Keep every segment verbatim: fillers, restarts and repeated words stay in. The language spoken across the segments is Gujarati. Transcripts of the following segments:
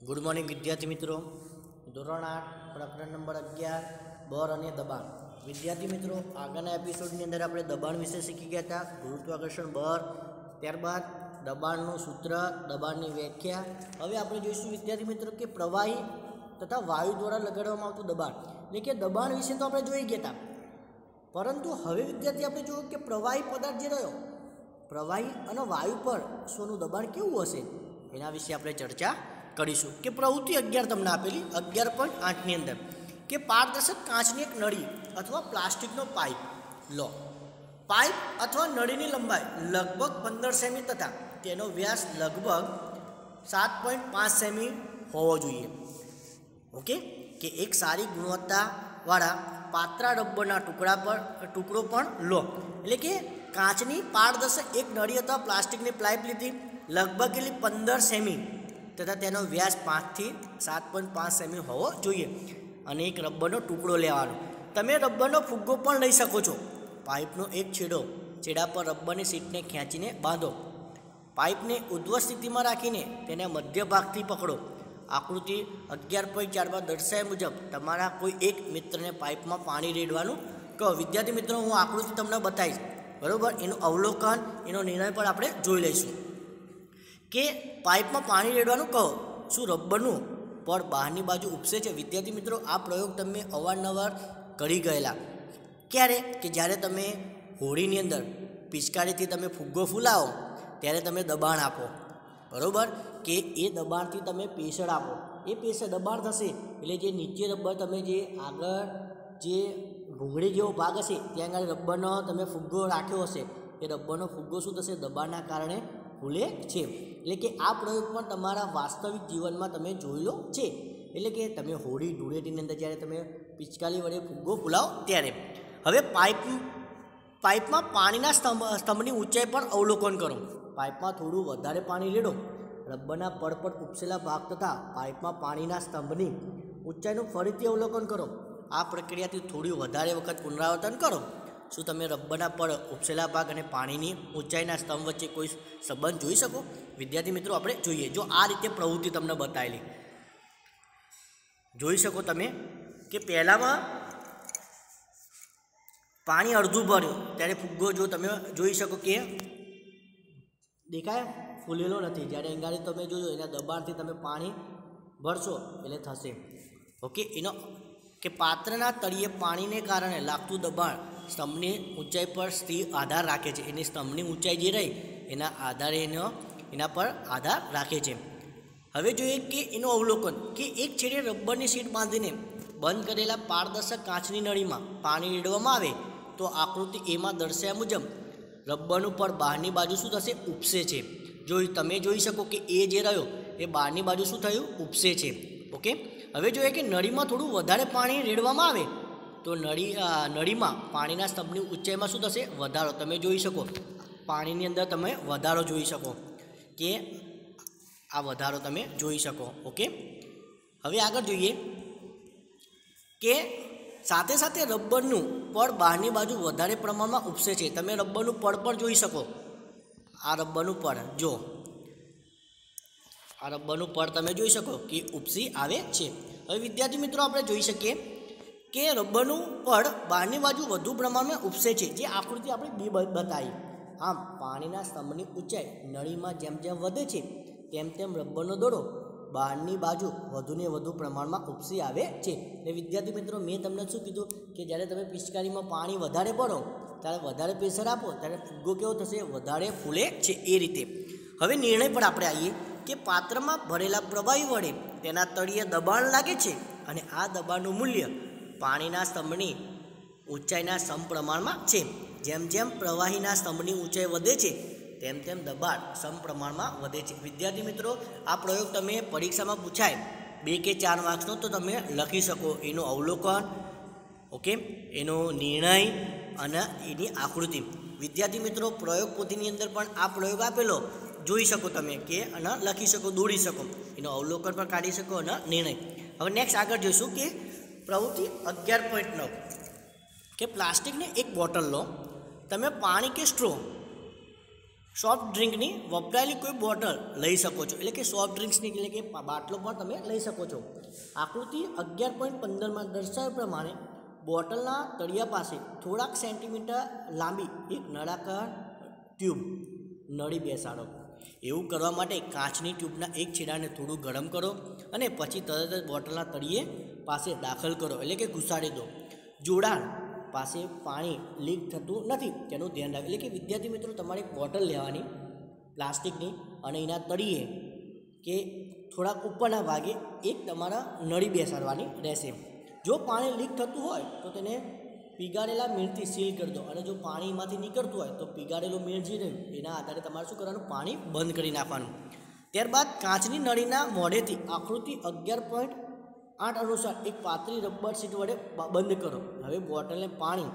गुड मॉर्निंग विद्यार्थी मित्रों। धोरण आठ प्रकरण नंबर अगियार बर और दबाण। विद्यार्थी मित्रों, आगळना एपिसोडनी अंदर आपणे दबाण विषे शीखी गया था। गुरुत्वाकर्षण बल, त्यारबाद दबाणनुं सूत्र, दबाणनी व्याख्या। हवे आपणे जोईशुं विद्यार्थी मित्रों के प्रवाही तथा वायु द्वारा लगाडवामां आवतुं दबाण, એટલે કે દબાણ વિશે તો આપણે જોઈ ગયા હતા, પરંતુ હવે વિદ્યાર્થી આપણે જોયું કે પ્રવાહી પદાર્થ જે રહ્યો, પ્રવાહી અને વાયુ પર શોનું દબાણ કેવું હશે એના વિશે આપણે ચર્ચા કરીશું। કે પ્રવૃત્તિ અગિયાર તમને આપેલી અગિયાર પોઈન્ટ આઠની અંદર કે પારદર્શક કાચની એક નળી અથવા પ્લાસ્ટિકનો પાઇપ લો। પાઇપ અથવા નળીની લંબાઈ લગભગ પંદર સેમી તથા તેનો વ્યાસ લગભગ સાત પોઈન્ટ પાંચ સેમી હોવો જોઈએ। ओके कि एक सारी गुणवत्तावाळा पातळा रबरना टुकड़ा पर टुकड़ो पण लो, एटले के काचनी पारदर्शक एक नળી अथवा प्लास्टिकनी पाइप लीधी लगभग केटली पंदर सेमी तथा तेनो व्यास पांच थी सात पॉइंट पांच सेमी होवो जोईए अने एक रबरनो टुकड़ो लेवानो। तमे रबरनो फुग्गो पण लई शको छो। पाइपनो एक छेडो छेड़ा पर रबरनी सीटने खेंचीने बांधो। पाइपने ऊर्ध्व स्थितिमां राखीने तेने मध्य भागथी पकड़ो। आकृति अगियार पॉइंट चार में दर्शाव्या मुजब तमारा कोई एक मित्र ने पाइप में पानी रेड़वानुं कहो। विद्यार्थी मित्रों, हूँ आकृति तमने बताईश, बराबर। एनु अवलोकन एनो निर्णय पर आपणे जोई लईशुं के पाइप में पानी रेड़वानुं कहो। शुं रबरनुं पड़ बहारनी बाजू उपसे छे? विद्यार्थी मित्रों, आ प्रयोग तमे अवारनवार करी गयेला। क्यारे के ज्यारे तमे होळीनी अंदर पिचकारीथी तमे फुग्गो फूलावो त्यारे तमे दबाण आपो, बराबर। के ए दबाणथी तमे प्रेशर आपो, ए प्रेशर दबाण थशे एटले जे नीचे रबर तमे जे आगळ जे भूंगળી जेवो भाग हशे त्यां आगळ रबरनो तमे फुग्गो राख्यो हशे, ए रबरनो फुग्गो शुं थशे? दबाणना कारणे फूले छे। एटले के आ प्रयोग पण तमारा वास्तविक जीवनमां तमे जोयेलो छे। एटले के तमे होળી धूळेटीनी अंदर ज्यारे तमे पिचकारी वडे फुग्गो फूलाવો त्यारे। हवे पाइप पाइपमां पाणीना स्तंभ स्तंभनी ऊंचाई पर अवलोकन करो। पाइपमां थोडुं वधारे पाणी रेडो। रबरना पड़ पर उपसेला भाग तथा पाइप में पानीना स्तंभनी ऊंचाईनुं फरीथी अवलोकन करो। आ प्रक्रियाथी थोड़ी वधारे वखत पुनरावर्तन करो। शुं तमे रबरना पड़ उपसेला भाग अने पाणीनी ऊंचाईना स्तंभ वच्चे कोई संबंध जोई शको? विद्यार्थी मित्रों, आपणे जोईए। जो आ रीते प्रवृत्ति तमने बतावेली जोई शको तमे के पहेलामां पाणी अर्धुं भर्युं त्यारे फुग्गो जो तमे जोई शको के देखाय फूलेलो नहीं। ज्यारे अंगाड़ी तमे जोजो एना दबाणथी तमे पाणी भरशो एटले थशे। ओके, एनो के पात्रना तळिये पाणीने कारणे लागतुं दबाण स्तंभनी ऊंचाई पर स्थिर आधार राखे छे। एनी स्तंभनी ऊंचाई जे रही एना आधारे एनो एना पर आधार राखे छे। हवे जोईए के एनुं अवलोकन के एक छेडे रबरनी शीट बांधीने बंध करेला पारदर्शक काचनी नळीमां पाणी रेडवामां आवे तो आकृति एमां दर्शाव्या मुजब रबरनुं पड़ बहारनी बाजू शुं थशे? उपसे छे। जो तमे जोई शको कि ए जे रह्यो ए बहारनी बाजू शुं थयुं? उपसे छे। ओके, हवे जोईए कि नळीमां थोडुं वधारे पाणी रेडवामां आवे तो नळी नळीमां पाणीना स्तंभनी ऊंचाईमां शुं थशे? वधारो। तमे जोई शको पाणीनी अंदर तमे वधारो जोई शको के आ वधारो तमे जोई शको। ओके, हवे आगळ जोईए के साथे साथे रबरनुं पड़ बहारनी बाजू वधारे प्रमाणमां उपसे छे। तमे रबरनुं पड़ पण जोई शको। आ रबरनुं पड़ जो आ रबरनुं पड़ तमे जोई शको कि उपसी आवे छे। हवे विद्यार्थी मित्रों, आपणे जोई शकीए के रबरनुं पड़ बहारनी बाजू वधु प्रमाणमां उपसे छे। जे आकृति आपणे बी बतावी। आम पाणीना स्तंभनी ऊंचाई नळीमां जेम जेम वधे छे तेम तेम रबरनो दड़ो बहारनी बाजू वधुने वधु प्रमाणमां उपसी आवे छे। એટલે વિદ્યાર્થી મિત્રો, મેં તમને શું કીધું કે જ્યારે તમે પિચકારીમાં પાણી વધારે ભરો ત્યારે વધારે પ્રેશર આપો ત્યારે ફુગ્ગો કેવો થશે? વધારે ફૂલે છે એ રીતે। હવે નિર્ણય પર આપણે આવીએ કે પાત્રમાં ભરેલા પ્રવાહી વડે તેના તળિયે દબાણ લાગે છે અને આ દબાણનું મૂલ્ય પાણીના સ્તંભની ઊંચાઈના સમપ્રમાણમાં છે। જેમ જેમ પ્રવાહીના સ્તંભની ઊંચાઈ વધે છે તેમ તેમ દબાણ સમપ્રમાણમાં વધે છે। વિદ્યાર્થી મિત્રો, આ પ્રયોગ તમે પરીક્ષામાં પૂછાય બે કે ચાર માર્ક્સનો તો તમે લખી શકો। એનું અવલોકન, ઓકે, એનો નિર્ણય અને એની આકૃતિ। વિદ્યાર્થી મિત્રો, પ્રયોગ પોથીની અંદર પણ આ પ્રયોગ આપેલો જોઈ શકો તમે કે અને લખી શકો, દોડી શકો, એનું અવલોકન પણ કાઢી શકો અને નિર્ણય। હવે નેક્સ્ટ આગળ જોઈશું કે પ્રવૃત્તિ અગિયાર પોઈન્ટ નવ કે પ્લાસ્ટિકની એક બોટલ લો, તમે પાણી કે સ્ટ્રો સોફ્ટ ડ્રિંકની વપરાયેલી કોઈ બોટલ લઈ શકો છો, એટલે કે સોફ્ટ ડ્રિંક્સની એટલે કે બાટલો પણ તમે લઈ શકો છો. આકૃતિ અગિયાર પોઈન્ટ પંદરમાં દર્શાવ્યા પ્રમાણે બોટલના તળિયા પાસે થોડાક સેન્ટીમીટર લાંબી એક નળાકાર ટ્યુબ નળી બેસાડો. એવું કરવા માટે કાચની ટ્યુબના એક છેડાને થોડું ગરમ કરો અને પછી તરત જ બોટલના તળિયે પાસે દાખલ કરો, એટલે કે ઘુસાડી દો. જોડાણ પાસે પાણી લીક થતું નથી તેનું ધ્યાન રાખો. એટલે કે વિદ્યાર્થી મિત્રો, તમારે એક બોટલ લેવાની પ્લાસ્ટિકની અને એના તળિયે કે થોડાક ઉપરના ભાગે એક તમારા નળી બેસાડવાની રહેશે. જો પાણી લીક થતું હોય તો તેને પીગાળેલા મીણથી સીલ કરી દો, અને જો પાણી એમાંથી નીકળતું હોય તો પીગાળેલું મીણ જે રહ્યું એના આધારે તમારે શું કરવાનું, પાણી બંધ કરી નાખવાનું. ત્યારબાદ કાચની નળીના મોઢેથી આકૃતિ અગિયાર પોઈન્ટ આઠ અનુસાર એક પાતળી રબર શીટ વડે બંધ કરો. હવે બોટલને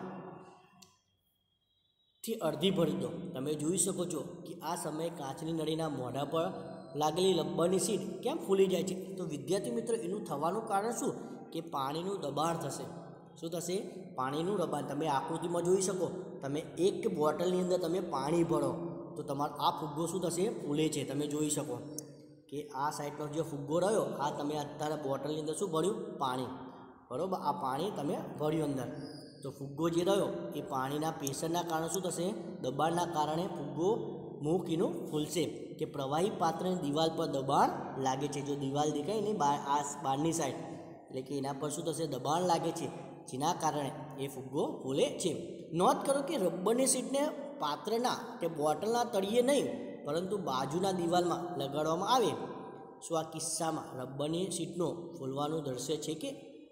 પાણીથી અડધી ભરી દો. તમે જોઈ શકો છો કે આ સમયે કાચની નળીના મોઢા પર લાગેલી રબરની શીટ કેમ ફૂલી જાય છે? તો વિદ્યાર્થી મિત્રો, એનું થવાનું કારણ શું કે પાણીનું દબાણ થશે. શું થશે? પાણીનું દબાણ. તમે આકૃતિમાં જોઈ શકો, તમે એક બોટલની અંદર તમે પાણી ભરો તો તમારો આ ફુગ્ગો શું થશે? ફૂલે છે. તમે જોઈ શકો કે આ સાઈડનો જે ફુગ્ગો રહ્યો, આ તમે અત્યારે બોટલની અંદર શું ભર્યું? પાણી. બરાબર, આ પાણી તમે ભર્યું અંદર, તો ફુગ્ગો જે રહ્યો એ પાણીના પ્રેશરના કારણે શું થશે? દબાણના કારણે ફુગ્ગો મૂકીનું ફૂલશે. કે પ્રવાહી પાત્રની દિવાલ પર દબાણ લાગે છે. જો દિવાલ દેખાય ને બાર, આ બહારની સાઈડ, એટલે કે એના પર શું થશે? દબાણ લાગે છે, જેના કારણે એ ફુગ્ગો ફૂલે છે. નોંધ કરો કે રબરની શીટને પાત્રના કે બોટલના તળિયે નહીં પરંતુ બાજુના દિવાલમાં લગાડવામાં આવે. શું આ કિસ્સામાં રબરની શીટનો ફૂલવાનું દર્શય છે કે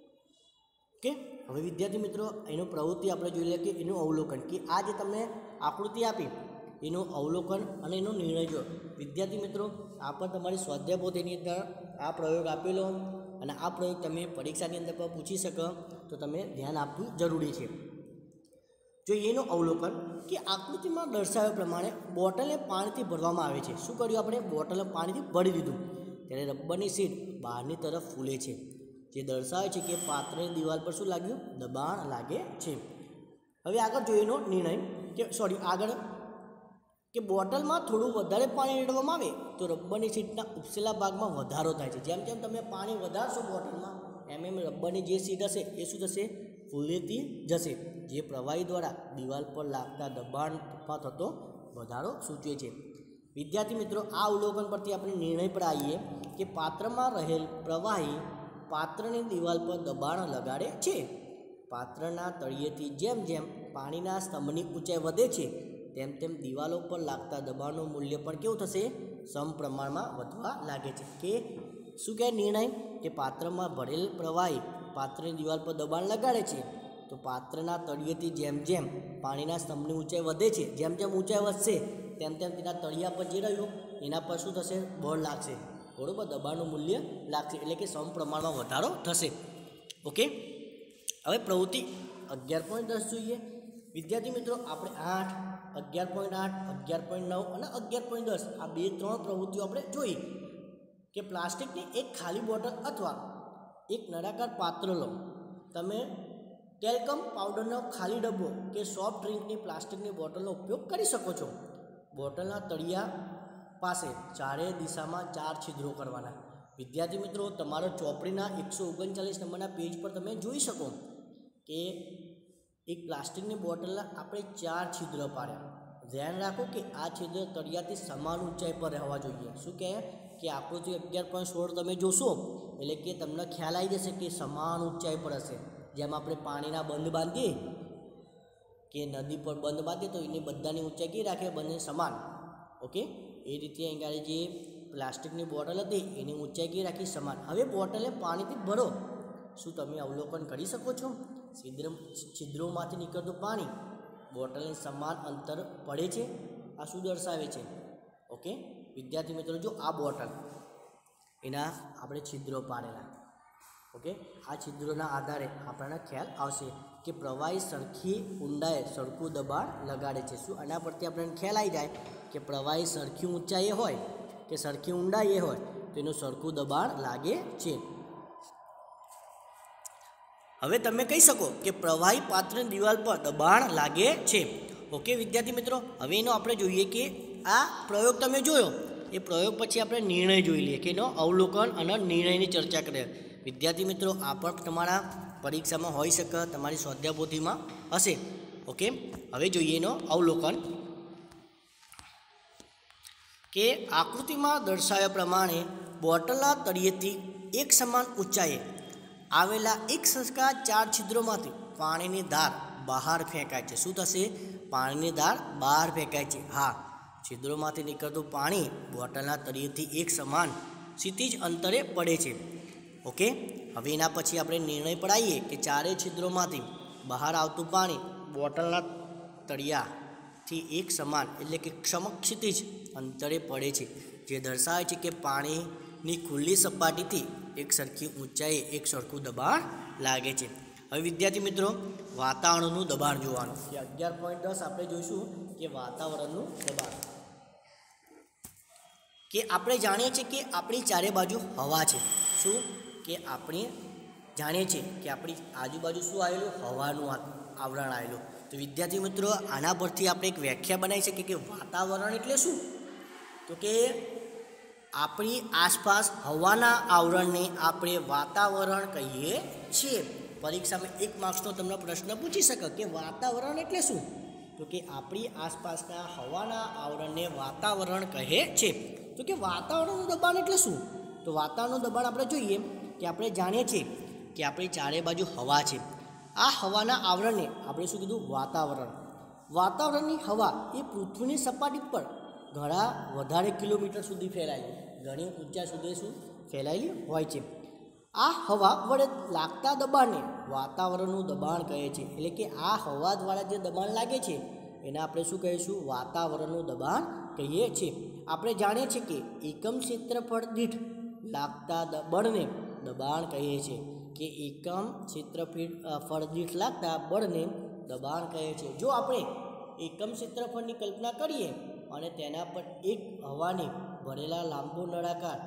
કે હવે વિદ્યાર્થી મિત્રો, એનું પ્રવૃત્તિ આપણે જોઈ લઈએ કે એનું અવલોકન, કે આ જે તમને આકૃતિ આપી એનું અવલોકન અને એનો નિર્ણય જો. વિદ્યાર્થી મિત્રો, આ પણ તમારી સ્વાધ્યાય પોથીની અંદર આ પ્રયોગ આપેલો, અને આ પ્રયોગ તમે પરીક્ષાની અંદર પણ પૂછી શકો, તો તમે ધ્યાન આપવું જરૂરી છે. જો એનું અવલોકન કે આકૃતિમાં દર્શાવ્યા પ્રમાણે બોટલને પાણીથી ભરવામાં આવે છે. શું કર્યું આપણે? બોટલને પાણીથી ભરી દીધું, ત્યારે રબરની શીટ બહારની તરફ ફૂલે છે, જે દર્શાવે છે કે પાત્રની દિવાલ પર શું લાગ્યું? દબાણ લાગે છે. હવે આગળ જોઈએ એનો નિર્ણય કે સોરી આગળ કે બોટલમાં થોડું વધારે પાણી રેડવામાં આવે તો રબરની શીટના ઉપસેલા ભાગમાં વધારો થાય છે. જેમ જેમ તમે પાણી વધારશો બોટલમાં, એમ એમ રબરની જે શીટ હશે એ શું થશે? ફૂલેતી જશે, જે પ્રવાહી દ્વારા દિવાલ પર લાગતા દબાણમાં થતો વધારો સૂચવે છે. વિદ્યાર્થી મિત્રો, આ અવલોકન પરથી આપણે નિર્ણય પર આવીએ કે પાત્રમાં રહેલ પ્રવાહી પાત્રની દિવાલ પર દબાણ લગાડે છે. પાત્રના તળિયેથી જેમ જેમ પાણીના સ્તંભની ઊંચાઈ વધે છે તેમ તેમ દિવાલો પર લાગતા દબાણનું મૂલ્ય પણ કેવું થશે? સમપ્રમાણમાં વધવા લાગે છે. કે શું કહે નિર્ણય કે પાત્રમાં ભરેલ પ્રવાહી પાત્રની દિવાલ પર દબાણ લગાડે છે, તો પાત્રના તળિયેથી જેમ જેમ પાણીના સ્તંભની ઊંચાઈ વધે છે, જેમ જેમ ઊંચાઈ વધશે તેમ તેમ તેના તળિયા પર જે રહ્યું એના પર શું થશે? બળ લાગશે. બરાબર, દબાણનું મૂલ્ય લાગશે, એટલે કે સમપ્રમાણમાં વધારો થશે. ઓકે, હવે પ્રવૃત્તિ અગિયાર પોઈન્ટ દસ જોઈએ. વિદ્યાર્થી મિત્રો, આપણે આઠ, અગિયાર પોઈન્ટ આઠ, અગિયાર પોઈન્ટ નવ અને અગિયાર પોઈન્ટ દસ આ બે ત્રણ પ્રવૃત્તિઓ આપણે જોઈ. કે પ્લાસ્ટિકની એક ખાલી બોટલ અથવા એક નળાકાર પાત્ર લો. તમે ટેલ્કમ પાવડરનો ખાલી ડબ્બો કે સોફ્ટ ડ્રિંકની પ્લાસ્ટિકની બોટલનો ઉપયોગ કરી શકો છો. બોટલના તળિયા પાસે ચારે દિશામાં ચાર છિદ્રો કરવાના. વિદ્યાર્થી મિત્રો, તમારો ચોપડીના એકસો ઓગણચાલીસ નંબરના પેજ પર તમે જોઈ શકો કે એક પ્લાસ્ટિકની બોટલના આપણે ચાર છિદ્ર પાડ્યા. ધ્યાન રાખો કે આ છિદ્ર તળિયાથી સમાન ઊંચાઈ પર રહેવા જોઈએ. શું કહે કે આકૃતિ અગિયાર પોઈન્ટ સોળ તમે જોશો એટલે કે તમને ખ્યાલ આવી જશે કે સમાન ઊંચાઈ પર હશે. જેમ આપણે પાણીના બંધ બાંધીએ કે નદી પર બંધ બાંધીએ તો એની બધાની ઊંચાઈ કઈ રાખે? બંને સમાન. ઓકે, એ રીતે અહીં જે પ્લાસ્ટિકની બોટલ હતી એની ઊંચાઈ કઈ રાખી? સમાન. હવે બોટલને પાણીથી ભરો. શું તમે અવલોકન કરી શકો છો? છિદ્ર છિદ્રોમાંથી નીકળતું પાણી બોટલને સમાન અંતર પડે છે. આ શું દર્શાવે છે? ઓકે વિદ્યાર્થી મિત્રો, જો આ બોટલ એના આપણે છિદ્રો પાડેલા. ઓકે, આ છિદ્રોના આધારે આપણને ખ્યાલ આવશે કે પ્રવાહી સરખી ઊંડાઈએ સરખું દબાણ લગાડે છે. શું આના પરથી આપણને ખ્યાલ આવી જાય કે પ્રવાહી સરખી ઊંચાઈએ હોય કે સરખી ઊંડાઈએ હોય તો એનું સરખું દબાણ લાગે છે. હવે તમે કહી શકો કે પ્રવાહી પાત્રની દિવાલ પર દબાણ લાગે છે. ઓકે વિદ્યાર્થી મિત્રો, હવે એનો આપણે જોઈએ કે આ પ્રયોગ તમે જોયો, એ પ્રયોગ પછી આપણે નિર્ણય જોઈ લઈએ કે એનો અવલોકન અને નિર્ણયની ચર્ચા કરીએ. વિદ્યાર્થી મિત્રો, આ પણ તમારા પરીક્ષામાં હોઈ શકે, તમારી સ્વાધ્યાય પોથીમાં હશે. ઓકે, હવે જોઈએ એનો અવલોકન કે આકૃતિમાં દર્શાવ્યા પ્રમાણે બોટલના તળિયેથી એક સમાન ઊંચાઈએ આવેલા એક સરખા ચાર છિદ્રોમાંથી પાણીની ધાર બહાર ફેંકાય છે. શું થશે? પાણીની ધાર બહાર ફેંકાય છે. હા, છિદ્રોમાંથી નીકળતું પાણી બોટલના તળિયેથી એક સમાન ક્ષિતિજ અંતરે પડે છે. ઓકે, હવે એના પછી આપણે નિર્ણય પડાવીએ કે ચારેય છિદ્રોમાંથી બહાર આવતું પાણી બોટલના તળિયાથી એક સમાન એટલે કે સમક્ષિતિજ અંતરે પડે છે, જે દર્શાવે છે કે પાણીની ખુલ્લી સપાટીથી એક સરખી ઊંચાઈએ એક સરખું દબાણ લાગે છે. હવે વિદ્યાર્થી મિત્રો, વાતાવરણનું દબાણ જોવાનું કે અગિયાર પોઈન્ટ દસ આપણે જોઈશું કે વાતાવરણનું દબાણ કે આપણે જાણીએ છીએ કે આપણી ચારે બાજુ હવા છે. શું કે આપણે જાણીએ છીએ કે આપણી આજુબાજુ શું આવેલું? હવાનું આવરણ આવેલું. તો વિદ્યાર્થી મિત્રો, આના પરથી આપણે એક વ્યાખ્યા બનાવી શકીએ કે વાતાવરણ એટલે શું? તો કે આપણી આસપાસ હવાના આવરણને આપણે વાતાવરણ કહીએ છીએ. પરીક્ષામાં એક માર્ક્સનો તમને પ્રશ્ન પૂછી શકે કે વાતાવરણ એટલે શું? તો કે આપણી આસપાસના હવાના આવરણને વાતાવરણ કહે છે. તો કે વાતાવરણનું દબાણ એટલે શું? તો વાતાવરણનું દબાણ આપણે જોઈએ કે આપણે જાણીએ છીએ કે આપણી ચારે બાજુ હવા છે. આ હવાના આવરણને આપણે શું કીધું? વાતાવરણ. વાતાવરણની હવા એ પૃથ્વીની સપાટી પર ઘણા વધારે કિલોમીટર સુધી ફેલાયેલી, ઘણી ઊંચા સુધી શું ફેલાયેલી હોય છે. આ હવા વડે લાગતા દબાણને વાતાવરણનું દબાણ કહે છે. એટલે કે આ હવા દ્વારા જે દબાણ લાગે છે એને આપણે શું કહીશું? વાતાવરણનું દબાણ કહીએ છીએ. આપણે જાણીએ છીએ કે એકમ ક્ષેત્રફળ દીઠ લાગતા બળને દબાણ કહીએ છીએ કે એકમ ક્ષેત્રફળ દીઠ લાગતા બળને દબાણ કહે છે. જો આપણે એકમ ક્ષેત્રફળની કલ્પના કરીએ અને તેના પર એક હવાને ભરેલા લાંબો નળાકાર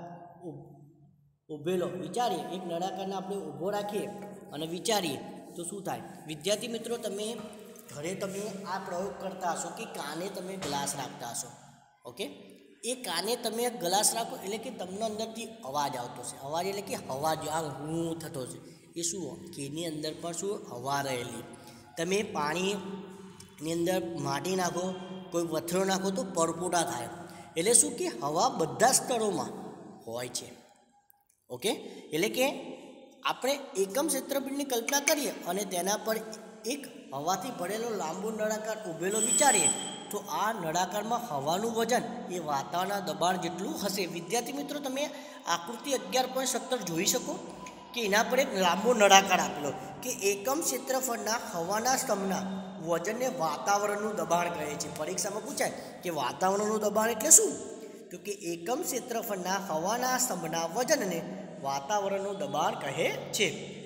ઊભેલો વિચારીએ, એક નળાકારને આપણે ઊભો રાખીએ અને વિચારીએ તો શું થાય? વિદ્યાર્થી મિત્રો, તમે ઘરે તમે આ પ્રયોગ કરતા હશો કે કાને તમે ગ્લાસ રાખતા હશો. ઓકે, એ કાને તમે ગ્લાસ રાખો એટલે કે તમને અંદરથી અવાજ આવતો છે. અવાજ એટલે કે હવા જો આ હું થતો છે એ શું? કે એની અંદર પણ શું હવા રહેલી. તમે પાણીની અંદર માટી નાખો, કોઈ પથ્થરો નાખો તો પરપોટા થાય. એટલે શું કે હવા બધા સ્તરોમાં હોય છે. ઓકે, એટલે કે આપણે એકમ ક્ષેત્રફળની કલ્પના કરીએ અને તેના પર એક હવાથી ભરેલો લાંબો નળાકાર ઊભેલો વિચારીએ તો આ નળાકારમાં હવાનું વજન એ વાતાવરણના દબાણ જેટલું હશે. વિદ્યાર્થી મિત્રો, તમે આકૃતિ અગિયાર પોઈન્ટ સત્તર જોઈ શકો કે એના પર એક લાંબો નળાકાર આપેલો કે એકમ ક્ષેત્રફળના હવાના સ્તંભના વજનને વાતાવરણનું દબાણ કહે છે. પરીક્ષામાં પૂછાય કે વાતાવરણનું દબાણ એટલે શું? તો કે એકમ ક્ષેત્રફળના હવાના સ્તંભના વજનને વાતાવરણનું દબાણ કહે છે.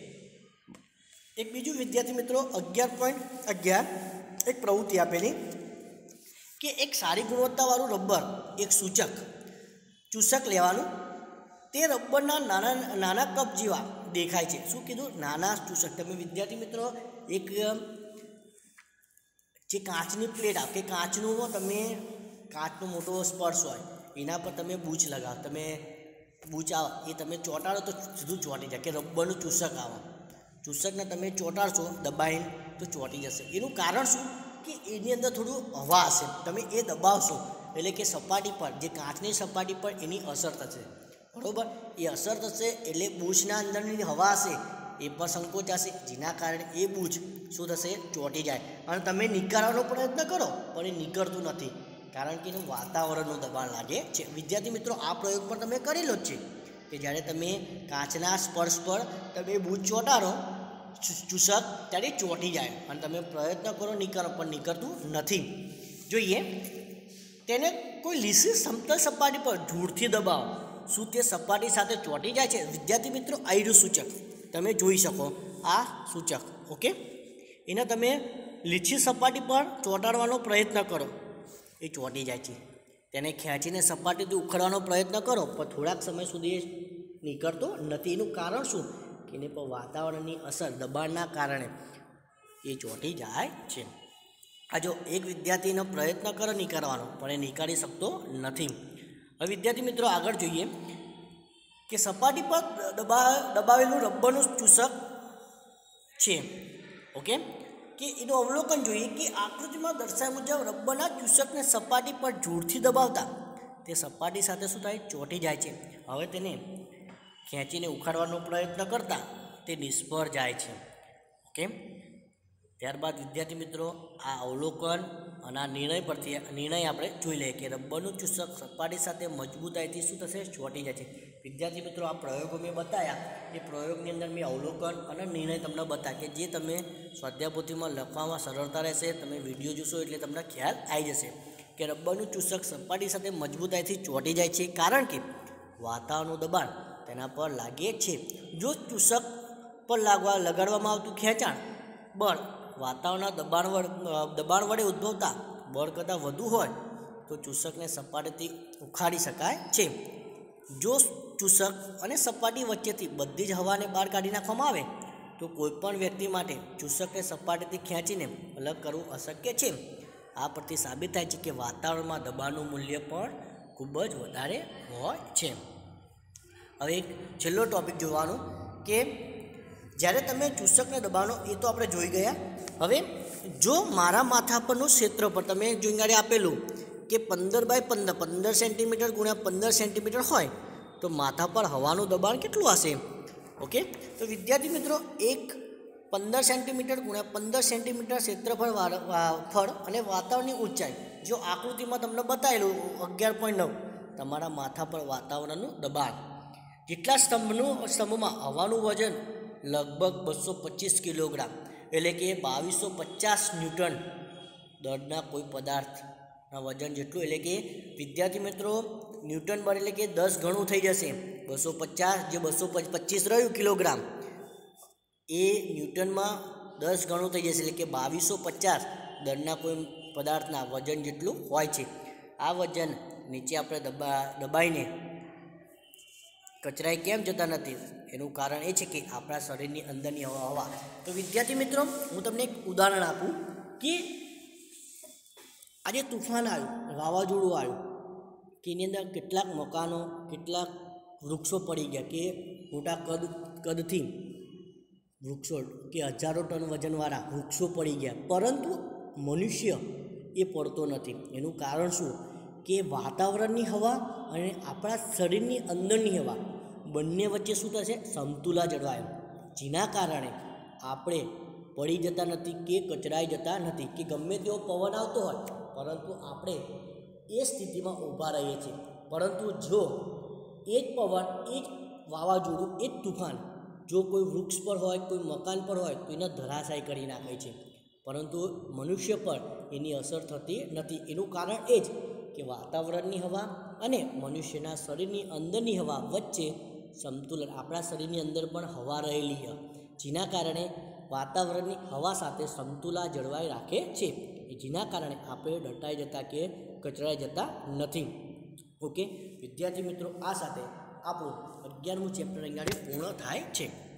એક બીજું વિદ્યાર્થી મિત્રો, અગિયાર પોઈન્ટ અગિયાર એક પ્રવૃત્તિ આપેલી કે એક સારી ગુણવત્તાવાળું રબર એક સૂચક ચૂસક લેવાનું. તે રબરના નાના નાના કપ જેવા દેખાય છે. શું કીધું? નાના ચૂસક. તમે વિદ્યાર્થી મિત્રો એક જે કાચની પ્લેટ આવે કે કાચનું તમે કાચનો મોટો સ્પર્શ હોય એના પર તમે બૂચ લગાવો, તમે બૂચ આવે એ તમે ચોંટાડો તો સીધું ચોંટી જાય. કે રબરનું ચૂસક આવે, ચૂસકને તમે ચોંટાડશો દબાઈને તો ચોંટી જશે. એનું કારણ શું? કે એની અંદર થોડું હવા હશે, તમે એ દબાવશો એટલે કે સપાટી પર જે કાચની સપાટી પર એની અસર થશે. બરાબર, એ અસર થશે એટલે બૂચના અંદરની હવા હશે એ પણ સંકોચાશે, જેના કારણે એ બૂચ શું થશે? ચોંટી જાય. અને તમે નીકાળવાનો પ્રયત્ન કરો પણ એ નીકળતું નથી, કારણ કે એનું વાતાવરણનું દબાણ લાગે છે. વિદ્યાર્થી મિત્રો, આ પ્રયોગ પણ તમે કરેલો જ છે કે જ્યારે તમે કાચના સ્પર્શ પર તમે બૂચ ચોંટાડો ચૂસક ત્યારે ચોંટી જાય અને તમે પ્રયત્ન કરો નીકળો પણ નીકળતું નથી. જોઈએ, તેને કોઈ લીસી સમતલ સપાટી પર ધૂળથી દબાવો, શું તે સપાટી સાથે ચોંટી જાય છે? વિદ્યાર્થી મિત્રો, આયરું સૂચક તમે જોઈ શકો, આ સૂચક. ઓકે, એને તમે લીસી સપાટી પર ચોંટાડવાનો પ્રયત્ન કરો, એ ચોંટી જાય છે. તેને ખેંચીને સપાટીથી ઉખડવાનો પ્રયત્ન કરો પણ થોડાક સમય સુધી નીકળતો નથી. એનું કારણ શું? કે એને પર વાતાવરણની અસર દબાણના કારણે એ ચોંટી જાય છે. આ જો એક વિદ્યાર્થીનો પ્રયત્ન કરે નીકાળવાનો પણ એ નીકાળી શકતો નથી. હવે વિદ્યાર્થી મિત્રો આગળ જોઈએ કે સપાટી પર દબા દબાવેલું રબરનું ચૂસક છે. ઓકે, કે એનું અવલોકન જોઈએ કે આકૃતિમાં દર્શાવ્યા મુજબ રબરના ચૂસકને સપાટી પર જોરથી દબાવતા તે સપાટી સાથે શું થાય, ચોંટી જાય છે. હવે તેને ખેંચીને ઉખાડવાનો પ્રયત્ન કરતા તે નિષ્ફળ જાય છે. ઓકે, ત્યારબાદ વિદ્યાર્થી મિત્રો આ અવલોકન અને આ નિર્ણય પરથી નિર્ણય આપણે જોઈ લઈએ કે રબરનું ચૂસક સપાટી સાથે મજબૂતાઈથી શું થશે, ચોંટી જાય છે. વિદ્યાર્થી મિત્રો આ પ્રયોગો મેં બતાવ્યા એ પ્રયોગની અંદર મેં અવલોકન અને નિર્ણય તમને બતાવ્યા કે જે તમે સ્વાધ્યાયપોથીમાં લખવામાં સરળતા રહેશે. તમે વિડીયો જોશો એટલે તમને ખ્યાલ આવી જશે કે રબરનું ચૂસક સપાટી સાથે મજબૂતાઈથી ચોંટી જાય છે કારણ કે વાતાવરણનું દબાણ તેના પર લાગે છે. જો ચૂસક પર લાગવા લગાડવામાં આવતું ખેંચાણ બળ વાતાવરણના દબાણ દબાણ વડે ઉદ્ભવતા બળ કરતાં વધુ હોય તો ચૂસકને સપાટીથી ઉખાડી શકાય છે. જો ચૂસક અને સપાટી વચ્ચેથી બધી જ હવાને બહાર કાઢી નાખવામાં આવે તો કોઈપણ વ્યક્તિ માટે ચૂસકને સપાટીથી ખેંચીને અલગ કરવું અશક્ય છે. આ પરથી સાબિત થાય છે કે વાતાવરણમાં દબાણનું મૂલ્ય પણ ખૂબ જ વધારે હોય છે. હવે એક છેલ્લો ટૉપિક જોવાનું કે જ્યારે તમે ચૂસકને દબાણો એ તો આપણે જોઈ ગયા. હવે જો મારા માથા પરનું ક્ષેત્રફળ તમે જોઈ ગાડી આપેલું કે પંદર બાય પંદર પંદર સેન્ટીમીટર ગુણ્યા પંદર સેન્ટીમીટર હોય તો માથા પર હવાનું દબાણ કેટલું હશે. ઓકે, તો વિદ્યાર્થી મિત્રો એક પંદર સેન્ટીમીટર ગુણ્યા પંદર સેન્ટીમીટર ક્ષેત્રફળ ફળ અને વાતાવરણની ઊંચાઈ જો આકૃતિમાં તમને બતાવેલું અગિયાર પોઈન્ટ નવ તમારા માથા પર વાતાવરણનું દબાણ જેટલા સ્તંભનું સ્તંભમાં હવાનું વજન લગભગ બસો પચીસ કિલોગ્રામ એટલે કે બાવીસો પચાસ ન્યૂટન દળના કોઈ પદાર્થના વજન જેટલું એટલે કે વિદ્યાર્થી મિત્રો ન્યૂટન બળ એટલે કે દસ ગણું થઈ જશે. બસો પચાસ જે બસો પચીસ રહ્યું કિલોગ્રામ એ ન્યૂટનમાં દસ ગણું થઈ જશે એટલે કે બાવીસો પચાસ દળના કોઈ પદાર્થના વજન જેટલું હોય છે. આ વજન નીચે આપણે દબા દબાઈને કચરાઈ કેમ જતા નથી એનું કારણ એ છે કે આપણા શરીરની અંદરની હવા હવા તો વિદ્યાર્થી મિત્રો હું તમને એક ઉદાહરણ આપું કે આજે તુફાન આવ્યું, વાવાઝોડું આવ્યું કે એની અંદર કેટલાક મકાનો કેટલાક વૃક્ષો પડી ગયા કે મોટા કદ કદથી વૃક્ષો કે હજારો ટન વજનવાળા વૃક્ષો પડી ગયા પરંતુ મનુષ્ય એ પડતો નથી. એનું કારણ શું કે વાતાવરણની હવા અને આપણા શરીરની અંદરની હવા બંને વચ્ચે શું થશે, સમતુલા જળવાય જેના કારણે આપણે પડી જતા નથી કે કચરાઈ જતા નથી કે ગમે તેવો પવન આવતો હોય પરંતુ આપણે એ સ્થિતિમાં ઊભા રહીએ છીએ. પરંતુ જો એ જ પવન એ જ વાવાઝોડું એ જ તુફાન જો કોઈ વૃક્ષ પર હોય કોઈ મકાન પર હોય તો એને ધરાશાયી કરી નાખે છે પરંતુ મનુષ્ય પર એની અસર થતી નથી. એનું કારણ એ જ કે વાતાવરણની હવા અને મનુષ્યના શરીરની અંદરની હવા વચ્ચે સમતુલન આપણા શરીરની અંદર પણ હવા રહેલી છે જેના કારણે વાતાવરણની હવા સાથે સમતુલા જળવાઈ રાખે છે જેના કારણે આપણે દટાઈ જતા કે કચરાઈ જતા નથી. ઓકે વિદ્યાર્થી મિત્રો આ સાથે આપણું અગિયારમું ચેપ્ટર અહીંયા પૂર્ણ થાય છે.